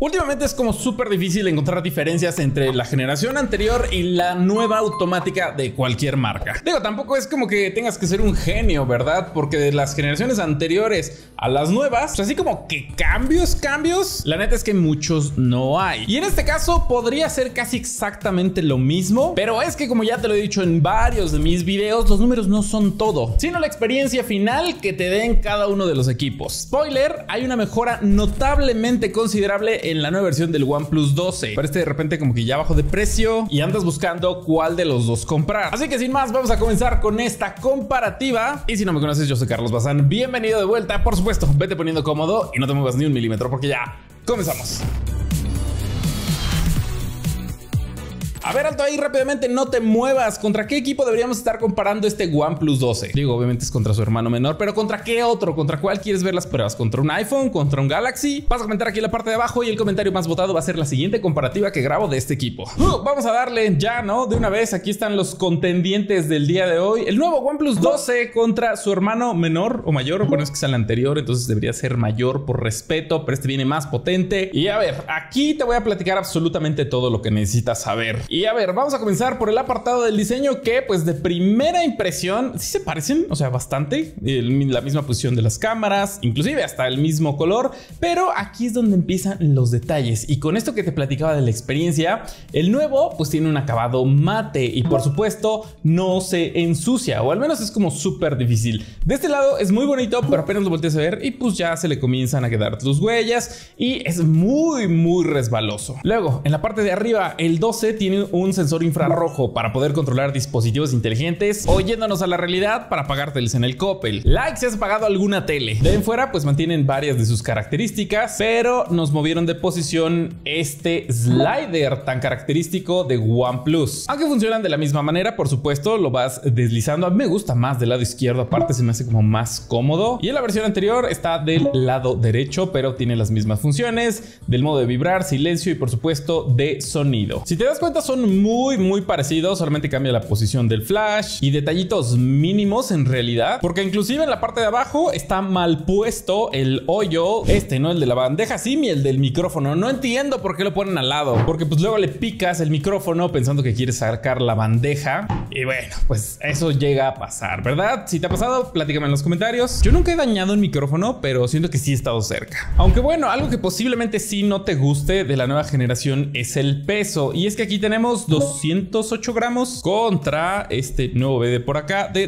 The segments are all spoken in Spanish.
Últimamente es como súper difícil encontrar diferencias entre la generación anterior y la nueva automática de cualquier marca. Digo, tampoco es como que tengas que ser un genio, ¿verdad? Porque de las generaciones anteriores a las nuevas, pues así como que cambios, la neta es que muchos no hay. Y en este caso podría ser casi exactamente lo mismo, pero es que como ya te lo he dicho en varios de mis videos, los números no son todo, sino la experiencia final que te den cada uno de los equipos. Spoiler, hay una mejora notablemente considerable en la nueva versión del OnePlus 12. Parece de repente como que ya bajó de precio y andas buscando cuál de los dos comprar. Así que sin más, vamos a comenzar con esta comparativa. Y si no me conoces, yo soy Carlos Bazán. Bienvenido de vuelta. Por supuesto, vete poniendo cómodo y no te muevas ni un milímetro porque ya comenzamos. A ver, alto ahí rápidamente, no te muevas. ¿Contra qué equipo deberíamos estar comparando este OnePlus 12? Digo, obviamente es contra su hermano menor, pero ¿contra qué otro? ¿Contra cuál quieres ver las pruebas? ¿Contra un iPhone? ¿Contra un Galaxy? Vas a comentar aquí en la parte de abajo y el comentario más votado va a ser la siguiente comparativa que grabo de este equipo. Vamos a darle ya, ¿no? De una vez, aquí están los contendientes del día de hoy. El nuevo OnePlus 12 contra su hermano menor o mayor. Bueno, es que es el anterior, entonces debería ser mayor por respeto, pero este viene más potente. Y a ver, aquí te voy a platicar absolutamente todo lo que necesitas saber. Y a ver, vamos a comenzar por el apartado del diseño que pues de primera impresión sí se parecen, o sea, bastante. La misma posición de las cámaras, inclusive hasta el mismo color, pero aquí es donde empiezan los detalles. Y con esto que te platicaba de la experiencia, el nuevo pues tiene un acabado mate y por supuesto no se ensucia, o al menos es como súper difícil. De este lado es muy bonito, pero apenas lo volteas a ver y pues ya se le comienzan a quedar tus huellas y es muy resbaloso. Luego, en la parte de arriba, el 12 tiene un sensor infrarrojo para poder controlar dispositivos inteligentes, o yéndonos a la realidad, para apagárteles en el Coppel. Like si has apagado alguna tele. De en fuera pues mantienen varias de sus características, pero nos movieron de posición este slider tan característico de OnePlus. Aunque funcionan de la misma manera, por supuesto, lo vas deslizando. A mí me gusta más del lado izquierdo, aparte se me hace como más cómodo. Y en la versión anterior está del lado derecho, pero tiene las mismas funciones del modo de vibrar, silencio y por supuesto de sonido. Si te das cuenta, son muy parecidos, solamente cambia la posición del flash y detallitos mínimos en realidad, porque inclusive en la parte de abajo está mal puesto el hoyo, no el de la bandeja SIM y el del micrófono. No entiendo por qué lo ponen al lado, porque pues luego le picas el micrófono pensando que quieres sacar la bandeja y bueno, pues eso llega a pasar, ¿verdad? Si te ha pasado, platícame en los comentarios. Yo nunca he dañado un micrófono, pero siento que sí he estado cerca. Aunque bueno, algo que posiblemente sí no te guste de la nueva generación es el peso, y es que aquí tenemos 208 gramos contra este nuevo BD por acá de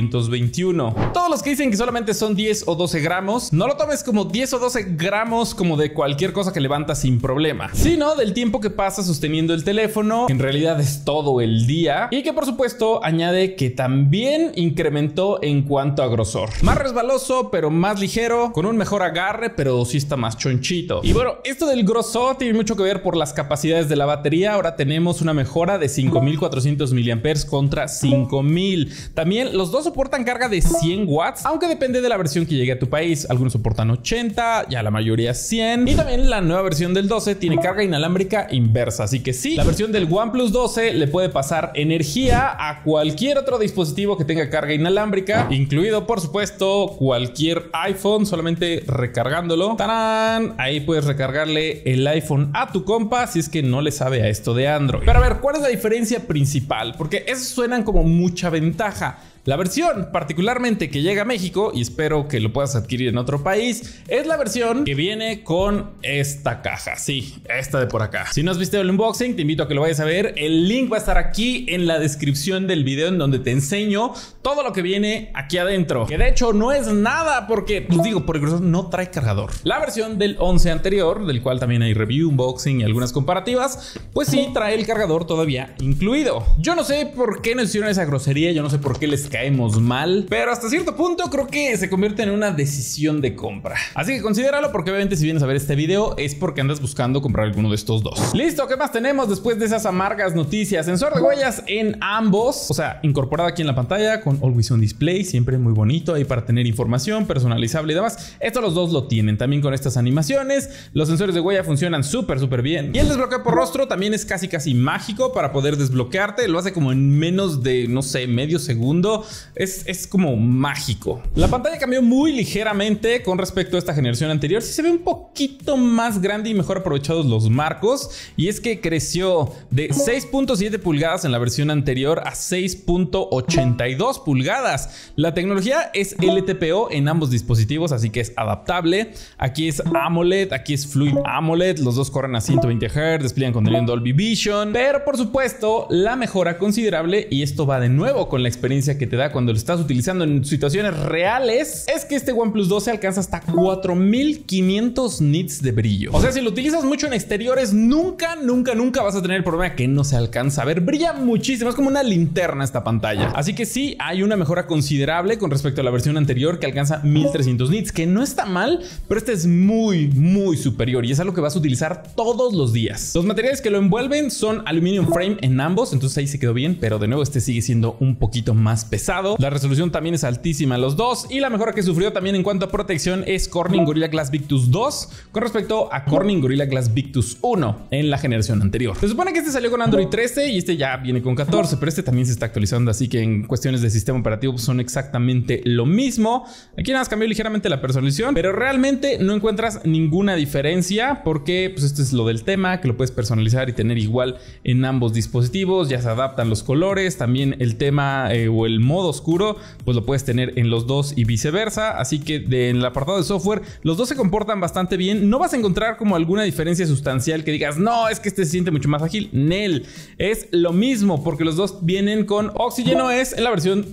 221. Todos los que dicen que solamente son 10 o 12 gramos, no lo tomes como 10 o 12 gramos como de cualquier cosa que levantas sin problema, sino del tiempo que pasas sosteniendo el teléfono. En realidad es todo el día, y que por supuesto añade que también incrementó en cuanto a grosor. Más resbaloso, pero más ligero, con un mejor agarre, pero sí está más chonchito. Y bueno, esto del grosor tiene mucho que ver por las capacidades de la batería. Ahora tenemos una mejora de 5400 mAh contra 5000. También los dos soportan carga de 100 watts, aunque depende de la versión que llegue a tu país. Algunos soportan 80, ya la mayoría 100. Y también la nueva versión del 12 tiene carga inalámbrica inversa, así que sí, la versión del OnePlus 12 le puede pasar energía a cualquier otro dispositivo que tenga carga inalámbrica, incluido por supuesto cualquier iPhone, solamente recargándolo. ¡Tarán! Ahí puedes recargarle el iPhone a tu compa si es que no le sabe a esto de Android. Pero a ver, ¿cuál es la diferencia principal? Porque esos suenan como mucha ventaja. La versión particularmente que llega a México, y espero que lo puedas adquirir en otro país, es la versión que viene con esta caja. Sí, esta de por acá. Si no has visto el unboxing, te invito a que lo vayas a ver. El link va a estar aquí en la descripción del video, en donde te enseño todo lo que viene aquí adentro, que de hecho no es nada, porque pues digo, por el grosor no trae cargador. La versión del 11 anterior, del cual también hay review, unboxing y algunas comparativas, pues sí trae el cargador todavía incluido. Yo no sé por qué nos hicieron esa grosería, yo no sé por qué les caemos mal, pero hasta cierto punto creo que se convierte en una decisión de compra. Así que considéralo, porque obviamente si vienes a ver este video es porque andas buscando comprar alguno de estos dos. Listo, ¿qué más tenemos después de esas amargas noticias? Sensor de huellas en ambos, o sea, incorporado aquí en la pantalla con Always On Display, siempre muy bonito ahí para tener información personalizable y demás. Estos los dos lo tienen, también con estas animaciones. Los sensores de huella funcionan súper bien. Y el desbloqueo por rostro también es casi mágico para poder desbloquearte. Lo hace como en menos de, no sé, medio segundo. eso es como mágico. La pantalla cambió muy ligeramente con respecto a esta generación anterior. Sí se ve un poquito más grande y mejor aprovechados los marcos, y es que creció de 6.7 pulgadas en la versión anterior a 6.82 pulgadas. La tecnología es LTPO en ambos dispositivos, así que es adaptable. Aquí es AMOLED, aquí es Fluid AMOLED, los dos corren a 120 Hz, despliegan contenido en Dolby Vision, pero por supuesto la mejora considerable, y esto va de nuevo con la experiencia que te da cuando lo estás utilizando en situaciones reales, es que este OnePlus 12 alcanza hasta 4500 nits de brillo. O sea, si lo utilizas mucho en exteriores, nunca vas a tener el problema que no se alcanza a ver. Brilla muchísimo, es como una linterna esta pantalla. Así que sí, hay una mejora considerable con respecto a la versión anterior, que alcanza 1300 nits, que no está mal, pero este es muy superior y es algo que vas a utilizar todos los días. Los materiales que lo envuelven son aluminum frame en ambos, entonces ahí se quedó bien, pero de nuevo este sigue siendo un poquito más pesado. La resolución también es altísima en los dos, y la mejora que sufrió también en cuanto a protección es Corning Gorilla Glass Victus 2 con respecto a Corning Gorilla Glass Victus 1 en la generación anterior. Se supone que este salió con Android 13 y este ya viene con 14, pero este también se está actualizando, así que en cuestiones de sistema operativo son exactamente lo mismo. Aquí nada más cambió ligeramente la personalización, pero realmente no encuentras ninguna diferencia, porque pues esto es lo del tema, que lo puedes personalizar y tener igual en ambos dispositivos. Ya se adaptan los colores, también el tema o el modo oscuro pues lo puedes tener en los dos y viceversa, así que en el apartado de software los dos se comportan bastante bien. No vas a encontrar como alguna diferencia sustancial que digas, no, es que este se siente mucho más ágil. Nel, es lo mismo, porque los dos vienen con Oxygen OS en la versión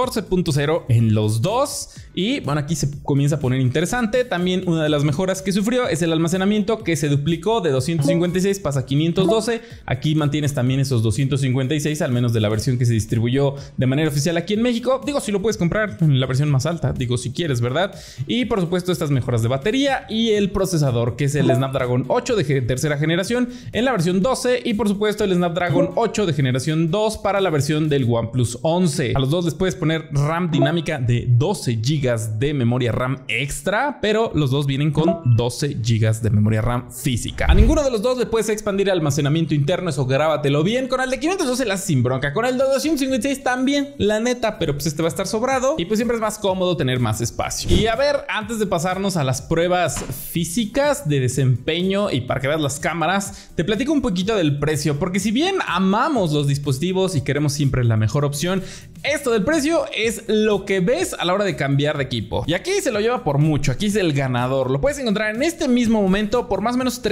14.0 en los dos. Y bueno, aquí se comienza a poner interesante. También una de las mejoras que sufrió es el almacenamiento, que se duplicó de 256, pasa a 512. Aquí mantienes también esos 256, al menos de la versión que se distribuyó de manera oficial aquí en México. Digo, si lo puedes comprar en la versión más alta, digo, si quieres, ¿verdad? Y por supuesto estas mejoras de batería y el procesador, que es el Snapdragon 8 de tercera generación en la versión 12, y por supuesto el Snapdragon 8 de generación 2 para la versión del OnePlus 11. A los dos les puedes poner RAM dinámica de 12 GB de memoria RAM extra, pero los dos vienen con 12 GB de memoria RAM física. A ninguno de los dos le puedes expandir el almacenamiento interno, eso grábatelo bien. Con el de 512 la sin bronca, con el de 256 también, la neta, pero pues este va a estar sobrado y pues siempre es más cómodo tener más espacio. Y a ver, antes de pasarnos a las pruebas físicas de desempeño y para que veas las cámaras, te platico un poquito del precio, porque si bien amamos los dispositivos y queremos siempre la mejor opción, esto del precio es lo que ves a la hora de cambiar de equipo. Y aquí se lo lleva por mucho, aquí es el ganador. Lo puedes encontrar en este mismo momento por más o menos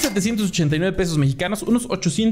13,789 pesos mexicanos, unos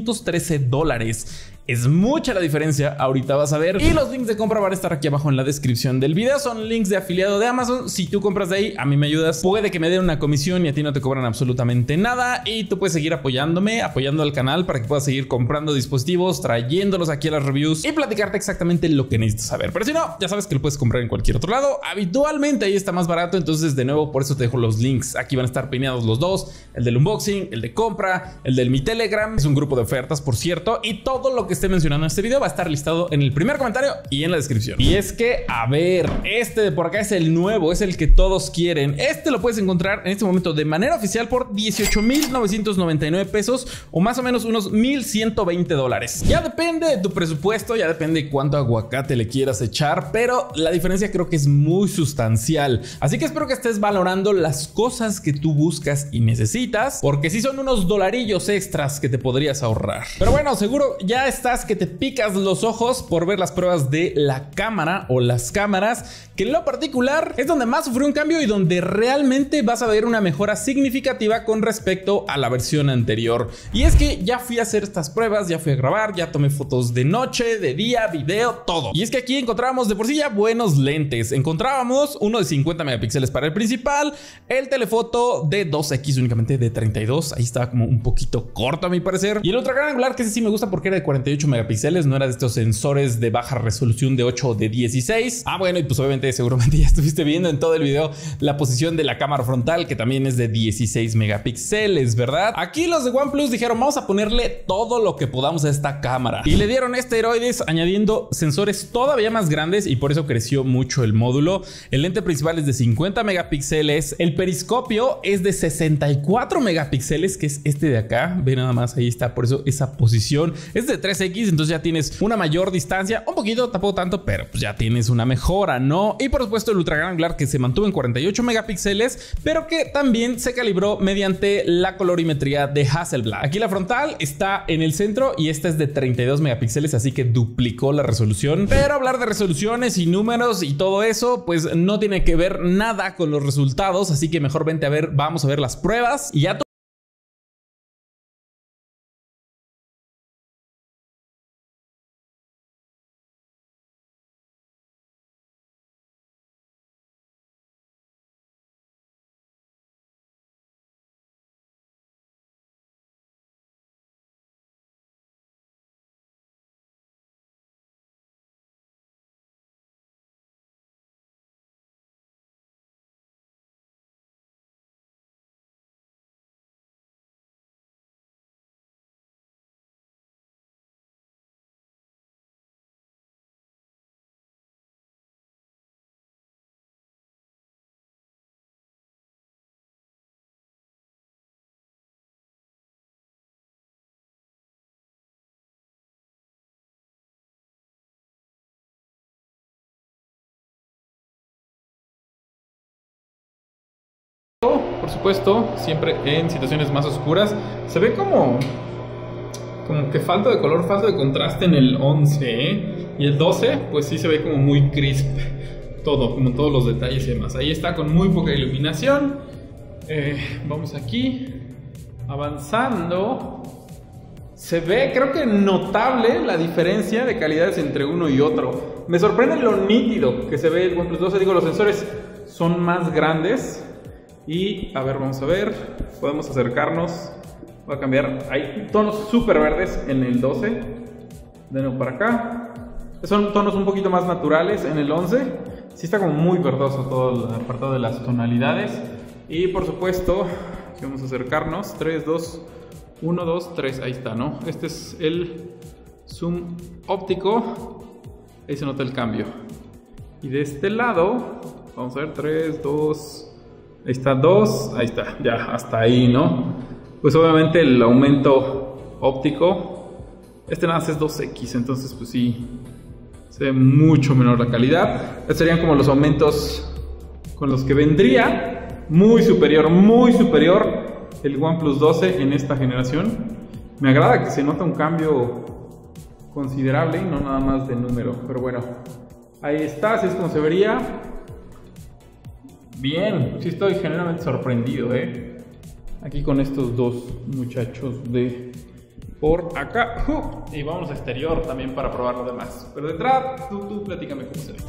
813 dólares. Es mucha la diferencia, ahorita vas a ver. Y los links de compra van a estar aquí abajo en la descripción del video. Son links de afiliado de Amazon. Si tú compras de ahí, a mí me ayudas. Puede que me den una comisión y a ti no te cobran absolutamente nada. Y tú puedes seguir apoyándome, apoyando al canal para que puedas seguir comprando dispositivos, trayéndolos aquí a las reviews y platicarte exactamente lo que necesitas saber. Pero si no, ya sabes que lo puedes comprar en cualquier otro lado. Habitualmente ahí está más barato. Entonces, de nuevo, por eso te dejo los links. Aquí van a estar pineados los dos: el del unboxing, el de compra, el del mi Telegram. Es un grupo de ofertas, por cierto. Y todo lo que esté mencionando en este video va a estar listado en el primer comentario y en la descripción. Y es que, a ver, este de por acá es el nuevo, es el que todos quieren. Este lo puedes encontrar en este momento de manera oficial por 18,999 pesos, o más o menos unos 1,120 dólares. Ya depende de tu presupuesto, ya depende de cuánto aguacate le quieras echar, pero la diferencia creo que es muy sustancial. Así que espero que estés valorando las cosas que tú buscas y necesitas, porque sí son unos dolarillos extras que te podrías ahorrar. Pero bueno, seguro ya estás que te picas los ojos por ver las pruebas de la cámara o las cámaras, que en lo particular es donde más sufrió un cambio y donde realmente vas a ver una mejora significativa con respecto a la versión anterior. Y es que ya fui a hacer estas pruebas, ya fui a grabar, ya tomé fotos de noche, de día, video, todo. Y es que aquí encontrábamos de por sí ya buenos lentes. Encontrábamos uno de 50 megapíxeles para el principal, el telefoto de 2x únicamente de 32, ahí estaba como un poquito corto a mi parecer, y el ultra gran angular, que ese sí me gusta porque era de 48 megapíxeles, no era de estos sensores de baja resolución de 8 o de 16. Ah, bueno, y pues obviamente seguramente ya estuviste viendo en todo el video la posición de la cámara frontal, que también es de 16 megapíxeles, ¿verdad? Aquí los de OnePlus dijeron, vamos a ponerle todo lo que podamos a esta cámara, y le dieron esteroides añadiendo sensores sensores todavía más grandes y por eso creció mucho el módulo. El lente principal es de 50 megapíxeles, el periscopio es de 64 megapíxeles, que es este de acá. Ve nada más, ahí está, por eso esa posición es de 3x, entonces ya tienes una mayor distancia, un poquito, tampoco tanto, pero pues ya tienes una mejora, ¿no? Y por supuesto el ultra gran angular, que se mantuvo en 48 megapíxeles, pero que también se calibró mediante la colorimetría de Hasselblad. Aquí la frontal está en el centro y esta es de 32 megapíxeles, así que duplicó la resolución. Pero hablar de resoluciones y números y todo eso, pues no tiene que ver nada con los resultados, así que mejor vente a ver, vamos a ver las pruebas y ya. Por supuesto, siempre en situaciones más oscuras. Se ve como que falta de color, falta de contraste en el 11, ¿eh? Y el 12, pues sí se ve como muy crisp. Todo, como todos los detalles y demás. Ahí está con muy poca iluminación. Vamos aquí, avanzando. Se ve, creo que notable la diferencia de calidades entre uno y otro. Me sorprende lo nítido que se ve el OnePlus 12. Digo, los sensores son más grandes. Y a ver, vamos a ver, podemos acercarnos. Voy a cambiar, hay tonos súper verdes en el 12. De nuevo para acá. Son tonos un poquito más naturales en el 11. Sí está como muy verdoso todo el apartado de las tonalidades. Y por supuesto, aquí vamos a acercarnos. 3, 2, 1, 2, 3, ahí está, ¿no? Este es el zoom óptico. Ahí se nota el cambio. Y de este lado, vamos a ver, 3, 2... Ahí está 2, ahí está, ya hasta ahí, ¿no? Pues obviamente el aumento óptico, este nada más es 2x, entonces pues sí, se ve mucho menor la calidad. Estos serían como los aumentos con los que vendría, muy superior el OnePlus 12 en esta generación. Me agrada que se nota un cambio considerable y no nada más de número, pero bueno, ahí está, así es como se vería. Bien, sí estoy generalmente sorprendido, aquí con estos dos muchachos de por acá. Y vamos a exterior también para probar lo demás. Pero detrás, tú platícame cómo se ve.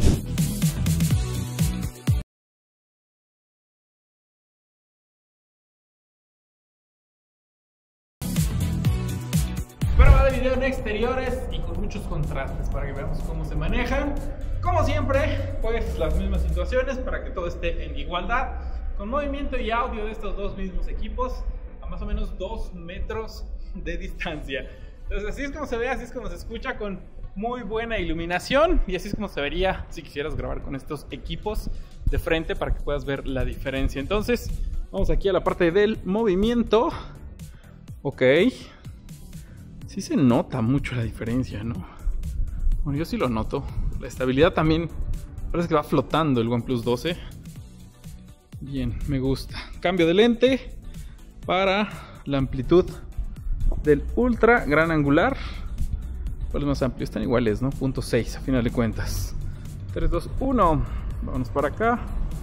Prueba de video en exteriores y con muchos contrastes para que veamos cómo se manejan. Como siempre, pues las mismas situaciones para que todo esté en igualdad, con movimiento y audio de estos dos mismos equipos a más o menos 2 metros de distancia. Entonces así es como se ve, así es como se escucha, con muy buena iluminación, y así es como se vería si quisieras grabar con estos equipos de frente para que puedas ver la diferencia. Entonces vamos aquí a la parte del movimiento. Ok, sí se nota mucho la diferencia, ¿no? Bueno, yo sí lo noto. La estabilidad también parece que va flotando el OnePlus 12. Bien, me gusta. Cambio de lente para la amplitud del ultra gran angular. ¿Cuál es más amplio? Están iguales, ¿no? 0.6 a final de cuentas. 3, 2, 1. Vámonos para acá.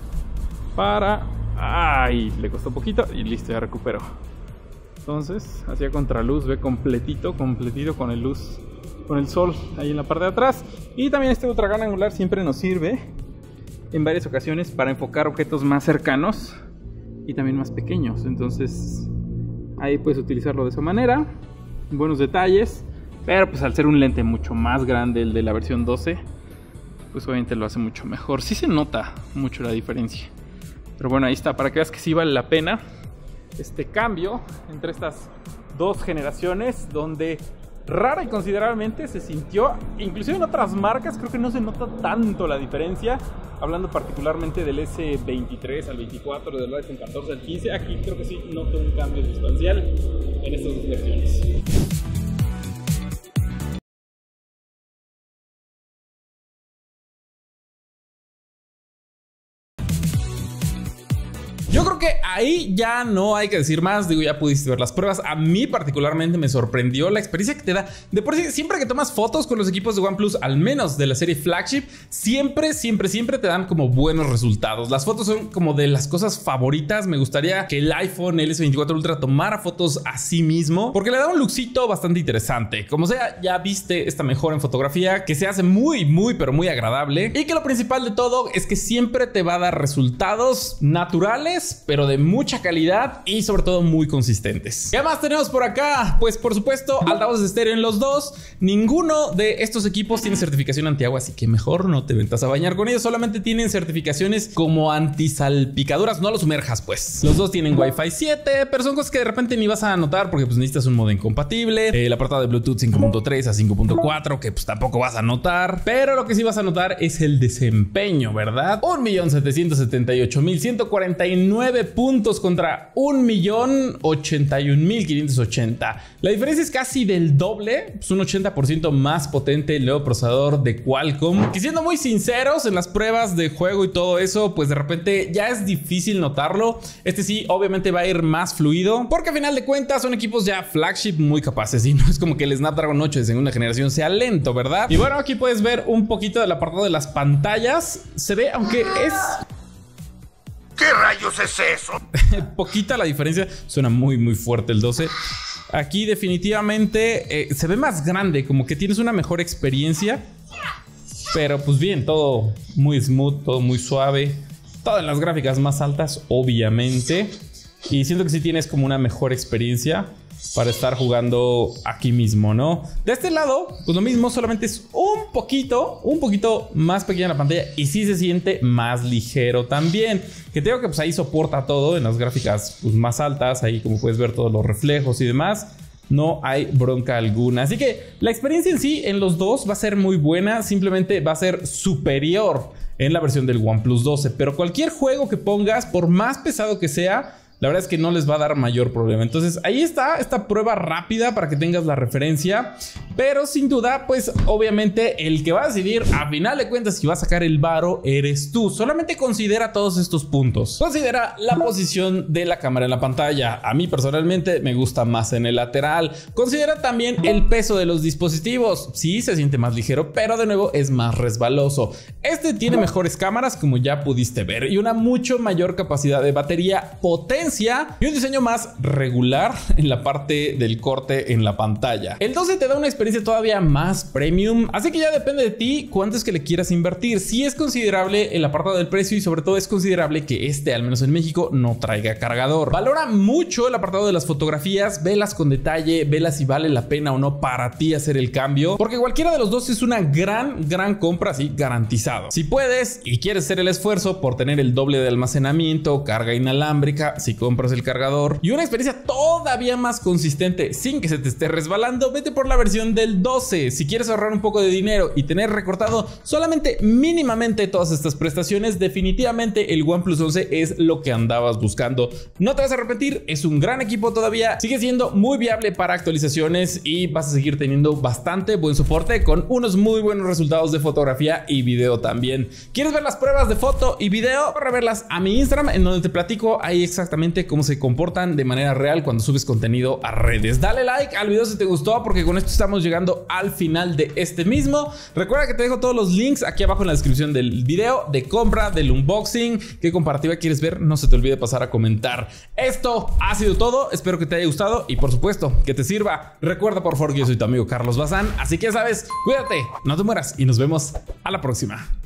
¡Ay! Le costó poquito y listo, ya recuperó. Entonces, hacia contraluz, ve completito con el luz, con el sol ahí en la parte de atrás. Y también este ultra gran angular siempre nos sirve en varias ocasiones para enfocar objetos más cercanos y también más pequeños. Entonces ahí puedes utilizarlo de esa manera. Buenos detalles, pero pues al ser un lente mucho más grande el de la versión 12, pues obviamente lo hace mucho mejor. Sí se nota mucho la diferencia, pero bueno, ahí está, para que veas que sí vale la pena este cambio entre estas dos generaciones, donde rara y considerablemente se sintió. Inclusive en otras marcas creo que no se nota tanto la diferencia. Hablando particularmente del S23 al 24, del iPhone 14 al 15, aquí creo que sí noto un cambio sustancial en estas dos versiones. Yo creo que ahí ya no hay que decir más. Digo, ya pudiste ver las pruebas. A mí particularmente me sorprendió la experiencia que te da. De por sí, siempre que tomas fotos con los equipos de OnePlus, al menos de la serie flagship, siempre te dan como buenos resultados. Las fotos son como de las cosas favoritas. Me gustaría que el iPhone, el S24 Ultra, tomara fotos a sí mismo, porque le da un lookcito bastante interesante. Como sea, ya viste esta mejora en fotografía que se hace muy agradable. Y que lo principal de todo es que siempre te va a dar resultados naturales, pero de mucha calidad y sobre todo muy consistentes. ¿Qué más tenemos por acá? Pues por supuesto, altavoces de estéreo en los dos. Ninguno de estos equipos tiene certificación antiagua, así que mejor no te metas a bañar con ellos. Solamente tienen certificaciones como antisalpicaduras. No los sumerjas, pues. Los dos tienen Wi-Fi 7, pero son cosas que de repente ni vas a notar porque pues necesitas un modem compatible. El apartado de Bluetooth 5.3 a 5.4 que pues tampoco vas a notar. Pero lo que sí vas a notar es el desempeño, ¿verdad? 1.778.149 puntos contra 1.081.580. La diferencia es casi del doble. Es un 80% más potente el nuevo procesador de Qualcomm. Que siendo muy sinceros, en las pruebas de juego y todo eso, pues de repente ya es difícil notarlo. Este sí, obviamente va a ir más fluido, porque a final de cuentas son equipos ya flagship muy capaces. Y no es como que el Snapdragon 8 de segunda generación sea lento, ¿verdad? Y bueno, aquí puedes ver un poquito del apartado de las pantallas. Se ve, aunque es... ¿Qué rayos es eso? Poquita la diferencia. Suena muy fuerte el 12. Aquí definitivamente se ve más grande, como que tienes una mejor experiencia. Pero pues bien, todo muy smooth, todo muy suave. Todo en las gráficas más altas, obviamente. Y siento que sí tienes como una mejor experiencia para estar jugando aquí mismo, ¿no? De este lado, pues lo mismo, solamente es un poquito más pequeña la pantalla y sí se siente más ligero también. Que te digo que pues ahí soporta todo en las gráficas pues, más altas, ahí como puedes ver todos los reflejos y demás. No hay bronca alguna. Así que la experiencia en sí en los dos va a ser muy buena. Simplemente va a ser superior en la versión del OnePlus 12. Pero cualquier juego que pongas, por más pesado que sea, la verdad es que no les va a dar mayor problema. Entonces ahí está esta prueba rápida para que tengas la referencia. Pero sin duda, pues obviamente el que va a decidir a final de cuentas si va a sacar el varo eres tú. Solamente considera todos estos puntos. Considera la posición de la cámara en la pantalla. A mí personalmente me gusta más en el lateral. Considera también el peso de los dispositivos. Sí, se siente más ligero, pero de nuevo es más resbaloso. Este tiene mejores cámaras, como ya pudiste ver, y una mucho mayor capacidad de batería, potencia y un diseño más regular en la parte del corte en la pantalla. El 12 te da una experiencia todavía más premium, así que ya depende de ti cuánto es que le quieras invertir. Sí es considerable el apartado del precio y sobre todo es considerable que este, al menos en México, no traiga cargador. Valora mucho el apartado de las fotografías, velas con detalle, velas si vale la pena o no para ti hacer el cambio, porque cualquiera de los dos es una gran compra, así garantizado. Si puedes y quieres hacer el esfuerzo por tener el doble de almacenamiento, carga inalámbrica, si compras el cargador y una experiencia todavía más consistente sin que se te esté resbalando, vete por la versión del 12. Si quieres ahorrar un poco de dinero y tener recortado solamente mínimamente todas estas prestaciones, definitivamente el OnePlus 11 es lo que andabas buscando. No te vas a arrepentir, es un gran equipo todavía, sigue siendo muy viable para actualizaciones y vas a seguir teniendo bastante buen soporte con unos muy buenos resultados de fotografía y video también. ¿Quieres ver las pruebas de foto y video? Corre a verlas a mi Instagram, en donde te platico ahí exactamente cómo se comportan de manera real cuando subes contenido a redes. Dale like al video si te gustó, porque con esto estamos llegando al final de este mismo. Recuerda que te dejo todos los links aquí abajo en la descripción del video, de compra, del unboxing. ¿Qué comparativa quieres ver? No se te olvide pasar a comentar. Esto ha sido todo, espero que te haya gustado y por supuesto que te sirva. Recuerda por favor que yo soy tu amigo Carlos Bazán, así que ya sabes, cuídate, no te mueras y nos vemos a la próxima.